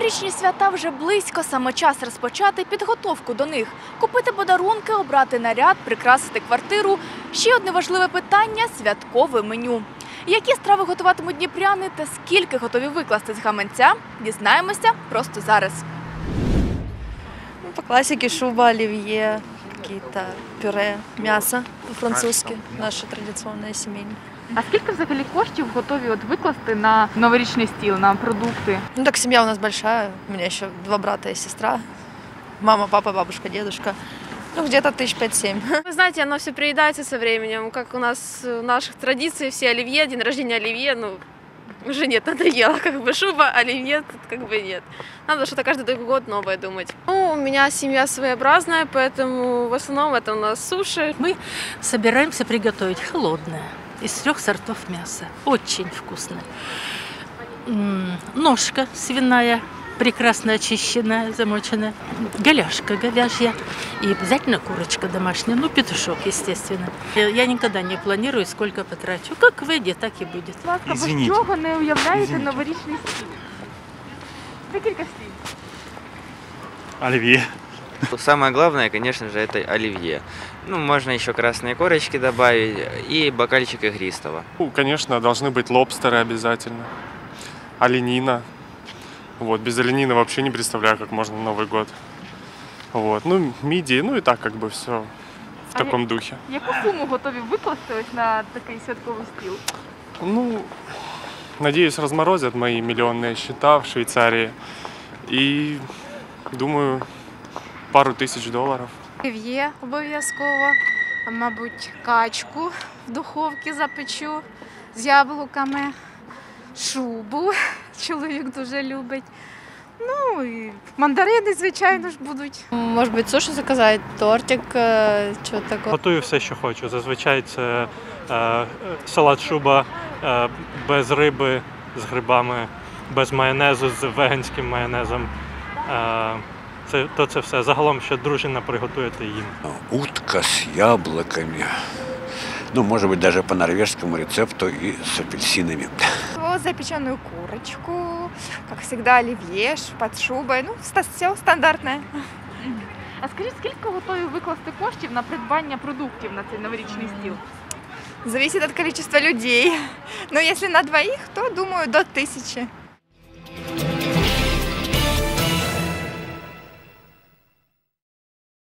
Новорічні свята вже близько, саме час розпочати підготовку до них. Купити подарунки, обрати наряд, прикрасити квартиру. Ще одне важливе питання – святкове меню. Які страви готуватимуть дніпряни та скільки готові викласти з гаманця – дізнаємося просто зараз. По классике шуба, оливье, какие-то пюре, мясо по-французски, наше традиционное семейное. А скільки взагалі коштів готові викласти на новорічний стіл, на продукти? Ну так семья у нас большая, у меня еще 2 брата и сестра, мама, папа, бабушка, дедушка. Ну где-то 5-7 тысяч. Вы знаете, оно все приедается со временем, как у нас в наших традициях все оливье, день рождения оливье, ну уже нет, надоело, как бы шуба, оливье, тут как бы нет. Надо что-то каждый год новое думать. Ну, у меня семья своеобразная, поэтому в основном это у нас суши. Мы собираемся приготовить холодное из 3 сортов мяса. Очень вкусное. Ножка свиная, прекрасно очищенная, замоченная. Голяшка говяжья и обязательно курочка домашняя. Ну, петушок, естественно. Я никогда не планирую, сколько потрачу. Как выйдет, так и будет. Без чого не уявляєте новорічний стіл? Декілька слів. Оливье. Самое главное, конечно же, это оливье. Ну, можно еще красные корочки добавить и бокальчик игристого. Ну, конечно, должны быть лобстеры обязательно. Оленина. Вот, без оленины вообще не представляю, как можно Новый год. Вот, ну, мидии, ну и так как бы все в таком духе. Яку суму готові викласти ось на такий святковий стіл? Ну, надеюсь, разморозят мои миллионные счета в Швейцарии. И, думаю, пару тысяч долларов. Олив'є обов'язково, мабуть, качку в духовці запечу з яблуками, шубу, чоловік дуже любить. Ну і мандарини, звичайно ж, будуть. Может быть, суши заказать, тортик, что-то такое. Готую все, що хочу. Зазвичай це салат шуба без риби, з грибами, без майонезу, з веганським майонезом. Це все. Загалом ще дружина приготує та їм. Утка с яблоками. Ну, может быть, даже по норвежскому рецепту и с апельсинами. Запеченную курочку, как всегда, оливье под шубой. Ну, все стандартное. А скажіть, скільки готові викласти коштів на придбання продуктів на цей новорічний стіл? Зависит от количества людей. Но если на двоих, то, думаю, до 1000.